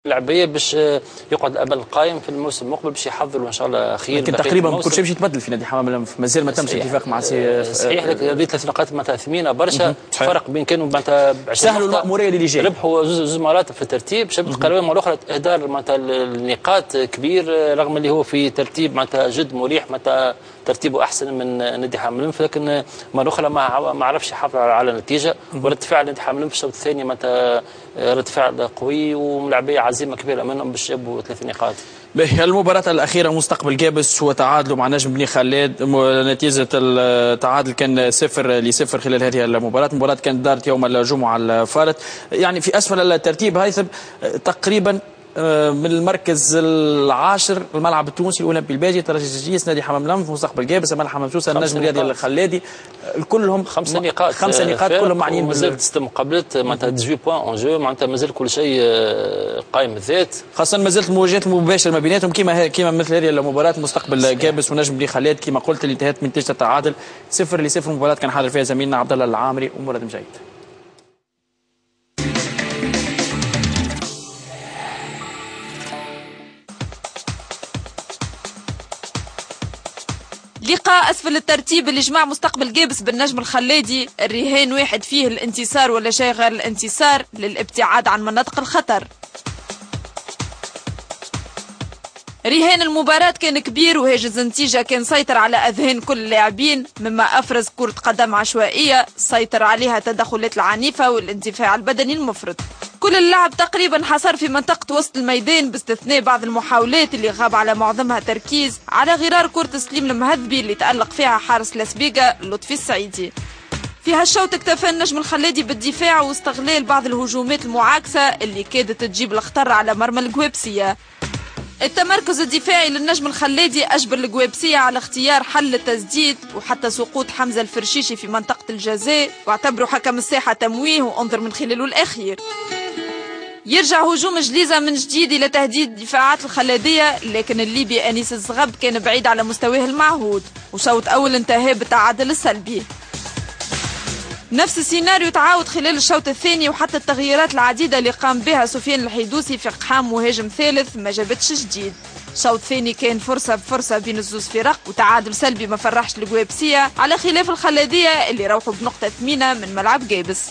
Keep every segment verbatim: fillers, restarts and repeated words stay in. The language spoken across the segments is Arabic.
اللاعبيه باش يقعد الامل القائم في الموسم المقبل باش يحضروا ان شاء الله خير. لكن تقريبا كل شيء باش يتبدل في نادي حمام المنف، مازال ما تمش الاتفاق مع سي صحيح. لكن هذه ثلاث نقاط معناتها ثمينه برشا، فرق بين كانوا معناتها سهلوا المأموريه اللي جاي، ربحوا زوج زوج مرات في الترتيب، باش تقريبا مره اخرى اهدار معناتها النقاط كبير، رغم اللي هو في ترتيب معناتها جد مريح، معناتها ترتيبه احسن من نادي حمام المنف، لكن مره اخرى ما ما عرفش يحافظ على النتيجه. ورد فعل نادي حمام المنف في الشوط الثاني معناتها رد فعل قوي وملاعبيه عزيمه كبيره منهم باش يجيبوا ثلاث نقاط. المباراة الأخيرة مستقبل جابس وتعادلوا مع نجم بني خلاد، نتيجة التعادل كان صفر لصفر خلال هذه المباراة. المباراة كانت دارت يوم الجمعة الفارط، يعني في أسفل الترتيب هيثم تقريبا من المركز العاشر الملعب التونسي الاولمبي الباجي، ترجي الجيش، نادي حمام المنف، مستقبل جابس، ملعب حمام سوسه، النجم الرياضي الخلادي، كلهم خمسه نقاط خمسه نقاط كلهم معنيين. مازال ست مقابلات معناتها ثمانية عشر بوان اون جو، معناتها مازال كل شيء قائم الذات، خاصه مازالت المواجهات المباشره ما بيناتهم كما كما مثل هذه المباراه مستقبل جابس ونجم بني خلاد كما قلت اللي انتهت من نتيجه التعادل صفر لصفر. مباراه كان حاضر فيها زميلنا عبد الله العامري ومراد مجيد. لقاء أسفل الترتيب اللي جمع مستقبل جابس بالنجم الخلادي، الرهان واحد فيه الانتصار ولا شيء غير الانتصار للابتعاد عن مناطق الخطر. رهان المباراة كان كبير وهاجز النتيجة كان سيطر على أذهان كل اللاعبين، مما أفرز كرة قدم عشوائية سيطر عليها التدخلات العنيفة والاندفاع البدني المفرط. كل اللعب تقريبا حصر في منطقة وسط الميدان باستثناء بعض المحاولات اللي غاب على معظمها تركيز على غرار كرة سليم المهذبي اللي تألق فيها حارس لاسبيغا لطفي السعيدي. في هالشوط اكتفى النجم الخلادي بالدفاع واستغلال بعض الهجومات المعاكسة اللي كادت تجيب الخطر على مرمى الجوابسية. التمركز الدفاعي للنجم الخلادي أجبر الجوابسية على اختيار حل التسديد وحتى سقوط حمزة الفرشيشي في منطقة الجزاء، واعتبروا حكم الساحة تمويه وانظر من خلاله الأخير. يرجع هجوم جليزة من جديد إلى تهديد الدفاعات الخلادية، لكن الليبي أنيس الزغب كان بعيد على مستواه المعهود، وشوط أول انتهى بالتعادل السلبي. نفس السيناريو تعاود خلال الشوط الثاني، وحتى التغييرات العديدة اللي قام بها سفيان الحيدوسي في اقحام مهاجم ثالث ما جابتش جديد. الشوط الثاني كان فرصة بفرصة بين الزوز فرق، وتعادل سلبي ما فرحش الجوابسية على خلاف الخلادية اللي روحوا بنقطة ثمينة من ملعب جابس.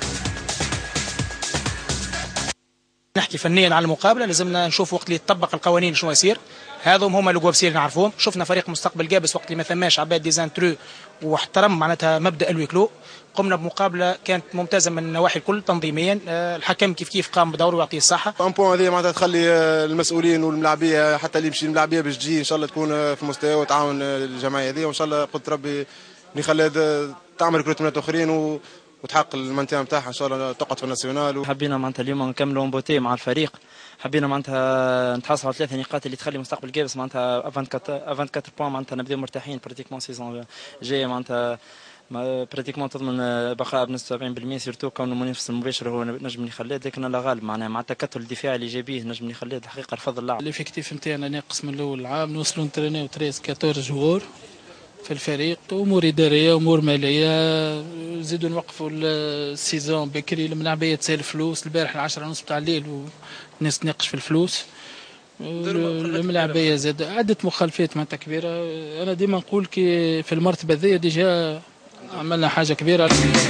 نحكي فنيا على المقابله، لازمنا نشوف وقت اللي تطبق القوانين شنو يصير. هذوم هما الجوابسيين اللي نعرفوهم. شفنا فريق مستقبل جابس وقت اللي ما ثماش عباد ديزانترو واحترم معناتها مبدا الويكلو، قمنا بمقابله كانت ممتازه من النواحي الكل تنظيميا. الحكم كيف كيف قام بدوره ويعطيه الصحه. ان بوان هذه معناتها تخلي المسؤولين والملاعبيه حتى اللي يمشي الملاعبيه باش تجي ان شاء الله تكون في مستوى وتعاون الجمعيه هذه، وان شاء الله قلت ربي بني خلاد تعمل ريكروتمنت اخرين و وتحقق المنطقه نتاعها ان شاء الله تقعد في الناسيونال. حبينا معناتها اليوم نكملوا امبوتي مع الفريق، حبينا معناتها نتحصلوا على ثلاث نقاط اللي تخلي مستقبل جابس معناتها أربعة وأربعين بوان، معناتها نبداو مرتاحين براتيكمون سيزون جايه، معناتها براتيكمون تضمن بقاء بنسبه سبعين بالمئة، سيرتو كونه المنافس المباشر هو نجم بني خلاد، لكن لا غالب معناها مع التكتل الدفاعي اللي جايبيه نجم بني خلاد الحقيقه رفض اللعب. الافكتيف نتاعنا ناقص من الاول العام، نوصلوا نترينيو ثلاثة أربعة جوار في الفريق، امور اداريه امور ماليه، نزيدوا نوقفوا السيزون بكري، الملاعبيه تسال فلوس، البارح العشرة ونص تاع الليل والناس تناقش في الفلوس، الملاعبيه زاد عده مخالفات معناتها كبيره. انا ديما نقول كي في المرتبه ذي ديجا عملنا حاجه كبيره.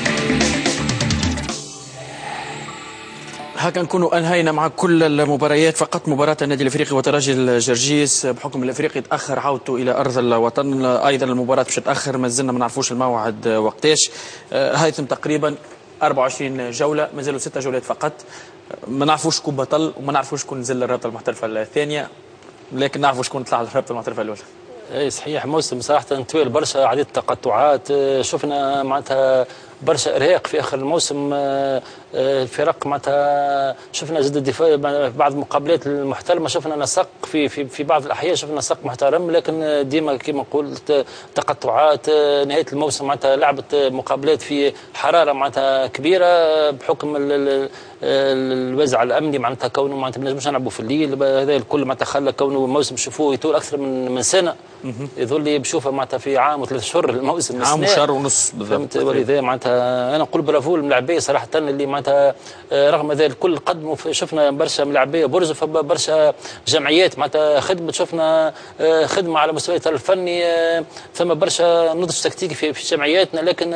هكا نكونوا انهينا مع كل المباريات، فقط مباراه النادي الافريقي وترجي الجرجيس بحكم الافريقي تاخر عودته الى ارض الوطن، ايضا المباراه باش تاخر، ما زلنا ما نعرفوش الموعد وقتاش. هيثم تقريبا أربعة وعشرين جوله، مازالوا ستة جولات فقط، ما نعرفوش شكون بطل وما نعرفوش شكون نزل للرابطه المحترفه الثانيه، لكن نعرفوا شكون طلع للرابطه المحترفه الاولى. اي صحيح، موسم صراحه طويل برشا، عديد التقطعات، شفنا معناتها برشا ارهاق في اخر الموسم. الفرق معناتها شفنا زاد الدفاع بعض المقابلات المحترمه، شفنا نسق في في في بعض الاحيان شفنا نسق محترم، لكن ديما كما قلت تقطعات. نهايه الموسم معناتها لعبت مقابلات في حراره معناتها كبيره بحكم الوزع الامني، معناتها كونه معناتها ما نجموش نلعبوا في الليل، هذا الكل معناتها خلى كونه الموسم شوفوه يطول اكثر من من سنه، يظل بشوفه معناتها في عام وثلاث شهور الموسم عام وشهر ونص بالضبط، ولذا معناتها معناتها انا نقول برافو للملاعبيه صراحه اللي معناتها رغم ذلك الكل قدموا. شفنا برشا ملاعبيه برز برشا جمعيات معناتها خدمت، شفنا خدمه على مستوى الاطار الفني، ثم برشا نضج تكتيكي في, في جمعياتنا. لكن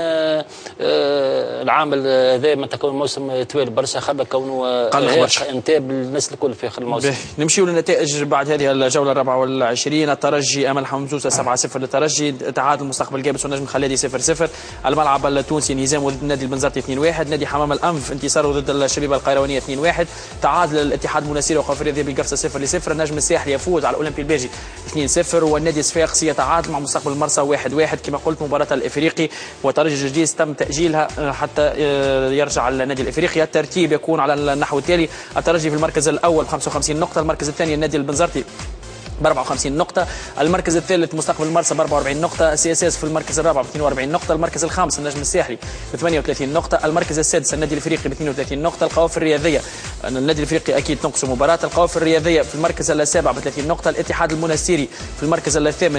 العامل هذا من تكون موسم طويل برشا خلى كونه انتاب الناس الكل في اخر الموسم. نمشيو للنتائج بعد هذه الجوله الرابعه والعشرين. الترجي امل حمزوسه سبعة صفر للترجي، تعادل مستقبل جابس والنجم الخليدي صفر صفر. الملعب التونسي انهزام ضد النادي البنزرتي اثنين واحد. نادي حمام الانف انتصاره ضد الشبيبه القيروانيه اثنين واحد. تعادل الاتحاد المناسيري وقف الرياضي بالقفصه صفر لصفر. النجم الساحلي يفوز على الاولمبي البلجي اثنين صفر. والنادي الصفاقسي يتعادل مع مستقبل المرسى واحد واحد. كما قلت مباراه الافريقي وترجي الجديد تم تاجيلها حتى يرجع النادي الافريقي. الترتيب يكون على النحو التالي: الترجي في المركز الاول خمسة وخمسين نقطه، المركز الثاني النادي البنزرتي ب أربعة وخمسين نقطة، المركز الثالث مستقبل المرسى ب أربعة وأربعين نقطة، سي اس اس في المركز الرابع ب اثنين وأربعين نقطة، المركز الخامس النجم الساحلي ب ثمانية وثلاثين نقطة، المركز السادس النادي الافريقي ب اثنين وثلاثين نقطة، القوافل الرياضية النادي الافريقي اكيد تنقص مباراة، القوافل الرياضية في المركز السابع ب ثلاثين نقطة، الاتحاد المناسيري في المركز الثامن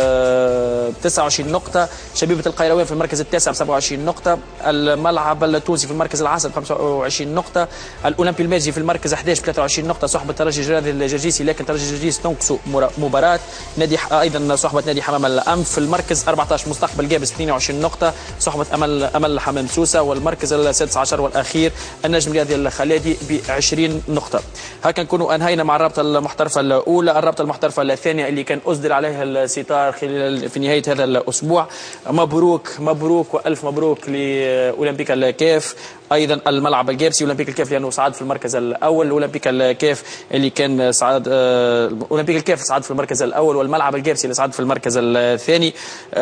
ب تسعة وعشرين نقطة، شبيبة القيروان في المركز التاسع ب سبعة وعشرين نقطة، الملعب التونسي في المركز العاشر ب خمسة وعشرين نقطة، الاولمبي الماجي في المركز أحد عشر ب ثلاثة وعشرين نقطة، صحبة الترجي الرياضي الجرجيسي، لكن الترجي الجرجيسي تنقص مباراة. نادي ايضا صحبه نادي حمام الانف في المركز أربعة عشر مستقبل جابس اثنين وعشرين نقطه، صحبه امل امل حمام سوسه، والمركز السادس عشر والاخير النجم الرياضي الخليدي ب عشرين نقطه. هكا نكونوا انهينا مع الرابطه المحترفه الاولى. الرابطه المحترفه الثانيه اللي كان اصدر عليها الستار خلال في نهايه هذا الاسبوع. مبروك مبروك والف مبروك لاولمبيك الكاف، ايضا الملعب الجابسي اولمبيك الكاف لانه صعد في المركز الاول، اولمبيك الكاف اللي كان صعد اولمبيك الكاف صعد في المركز الاول، والملعب الجابسي اللي صعد في المركز الثاني.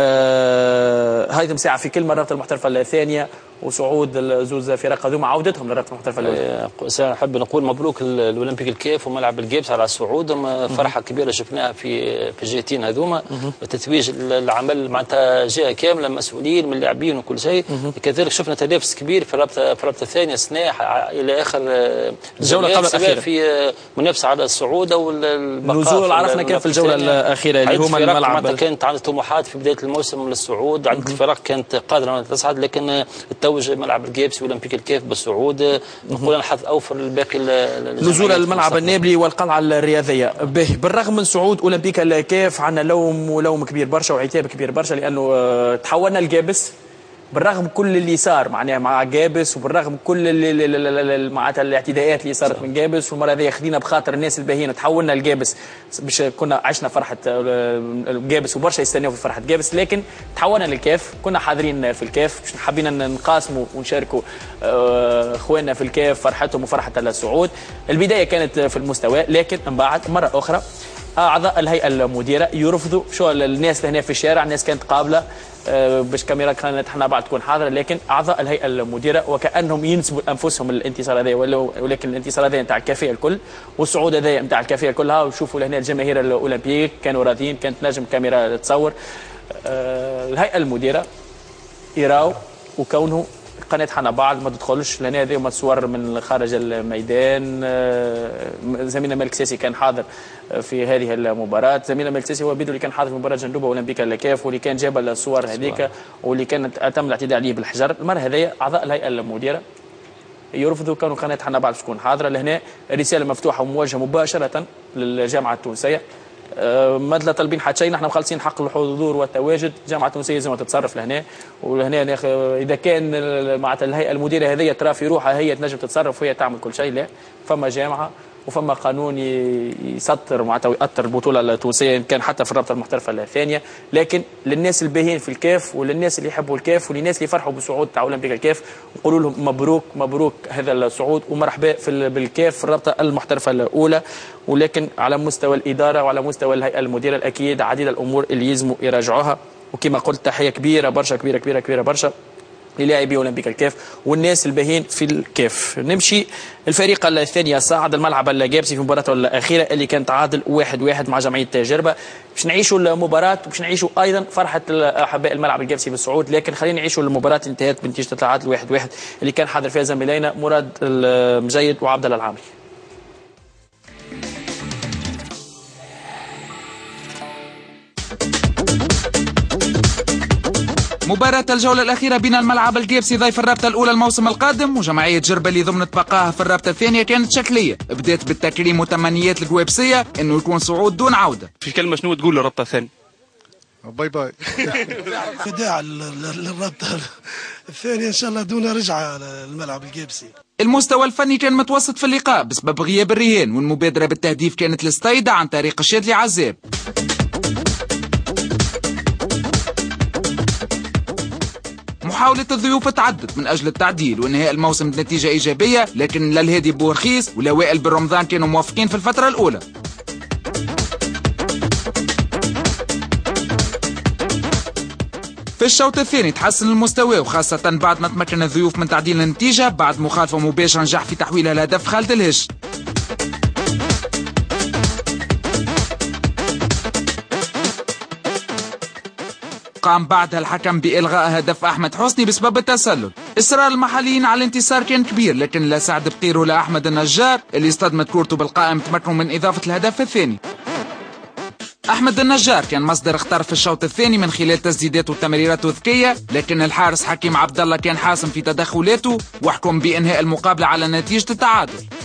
هاي مساعة في كل مرات المحترفه الثانيه وصعود الزوز فرق هذوما عودتهم للرابطه المحترفه الاولى. نحب نقول مبروك الاولمبيك الكاف وملعب الجابس على صعودهم، فرحه كبيره شفناها في في الجهتين هذوما، تتويج العمل معناتها جهه كامله مسؤولين من اللاعبين وكل شيء. كذلك شفنا تنافس كبير في الرابطه في الرابطه الثانيه سناح الى اخر الجوله قبل الاخيره في منافسه على الصعود او البقاء. النزول عرفنا كيف في الجوله الاخيره اللي هما الملعب كانت عندها طموحات في بدايه الموسم للصعود، عندك فرق كانت قادره انها تصعد، لكن توج ملعب الجابسي واولمبيك الكاف بالصعود. نقول انا حظ اوفر للباقي نزول الملعب النابلي والقلعه الرياضيه. به بالرغم من صعود اولمبيك الكاف عندنا لوم ولوم كبير برشا وعتاب كبير برشا، لانه تحولنا لجابس بالرغم كل اللي صار معناها مع جابس، وبالرغم كل اللي معناتها الاعتداءات اللي صارت من جابس، والمره هذه خدينا بخاطر الناس الباهيين تحولنا لجابس باش كنا عشنا فرحه جابس وبرشا يستناو في فرحه جابس، لكن تحولنا للكاف. كنا حاضرين في الكاف باش حابين نقاسموا ونشاركوا اخواننا في الكاف فرحتهم وفرحه الصعود. البدايه كانت في المستوى، لكن من بعد مره اخرى اعضاء الهيئه المديره يرفضوا شو الناس هنا في الشارع، الناس كانت قابله باش كاميرا كانت احنا بعد تكون حاضره، لكن اعضاء الهيئه المديره وكانهم ينسبوا انفسهم الانتصار هذا، ولكن الانتصار هذا نتاع الكافيه الكل، والصعود هذا نتاع الكافيه كلها. وشوفوا لهنا الجماهير الاولمبيك كانوا راضيين، كانت نجم كاميرا تصور. الهيئه المديره يراو وكونه قناه حنا بعض ما تدخلش لهنا، هذه صور من خارج الميدان. زميلنا مالك ساسي كان حاضر في هذه المباراه، زميلنا مالك ساسي هو بيدو اللي كان حاضر في مباراه جندوبه اولمبيك الكاف، واللي كان جاب الصور هذيك واللي كانت تم الاعتداء عليه بالحجر. المره هذه اعضاء الهيئه المديره يرفضوا كانوا قناه حنا بعض تكون حاضره لهنا. رساله مفتوحه وموجهه مباشره للجامعه التونسيه، ما لا طالبين حتى شيء، نحن مخلصين حق الحضور والتواجد. الجامعه التونسيه لازم تتصرف لهنا، ولهنا اذا كان معناتها الهيئه المديره هذه ترى في روحها هي تنجم تتصرف وهي تعمل كل شيء، لا، فما جامعه وفما قانون يسطر معناتها ويأثر البطوله التونسيه ان كان حتى في الرابطه المحترفه الثانيه. لكن للناس الباهين في الكاف وللناس اللي يحبوا الكاف وللناس اللي يفرحوا بالصعود تاع اولمبيك الكاف نقولوا لهم مبروك مبروك هذا الصعود ومرحبا في بالكاف في الرابطه المحترفه الاولى. ولكن على مستوى الاداره وعلى مستوى الهيئه المديره الاكيد عديد الامور اللي يلزموا يراجعوها. وكما قلت تحيه كبيره برشا كبيره كبيره كبيره برشا للاعبي اولمبيك الكاف والناس الباهين في الكاف. نمشي الفريق الثاني صعد الملعب الجابسي في مباراته الاخيره اللي كانت تعادل واحد واحد مع جمعيه تجربه. باش نعيشوا المباراه وباش نعيشوا ايضا فرحه احباء الملعب الجابسي بالصعود، لكن خلينا نعيشوا المباراه اللي انتهت بنتيجه التعادل واحد واحد اللي كان حاضر فيها زميلينا مراد المجيد وعبد الله العامري. مباراة الجولة الأخيرة بين الملعب الجيبسي ضيف الرابطة الأولى الموسم القادم وجمعية جربة اللي ضمنت بقاها في الرابطة الثانية كانت شكلية، بدات بالتكريم وتمنيات الجويبسية إنه يكون صعود دون عودة. في كلمة شنو تقول للرابطة الثانية؟ باي باي. وداع للرابطة الثانية إن شاء الله دون رجعة للملعب الجيبسي. المستوى الفني كان متوسط في اللقاء بسبب غياب الرهان، والمبادرة بالتهديف كانت للصيدة عن طريق الشاذلي عزاب. محاولة الضيوف تعدت من أجل التعديل وإنهاء الموسم بنتيجة إيجابية، لكن لا الهادي بورخيس ولا وائل بن رمضان كانوا موافقين في الفترة الأولى. في الشوط الثاني تحسن المستوى، وخاصة بعد ما تمكن الضيوف من تعديل النتيجة بعد مخالفة مباشرة نجح في تحويلها لهدف خالد الهش. قام بعدها الحكم بإلغاء هدف أحمد حسني بسبب التسلل. إصرار المحليين على الانتصار كان كبير، لكن لا سعد بقير ولا أحمد النجار اللي اصطدمت كورته بالقائم تمكنوا من إضافة الهدف الثاني. أحمد النجار كان مصدر خطر في الشوط الثاني من خلال تسديداته وتمريراته الذكية، لكن الحارس حكيم عبد الله كان حاسم في تدخلاته وحكم بإنهاء المقابلة على نتيجة التعادل.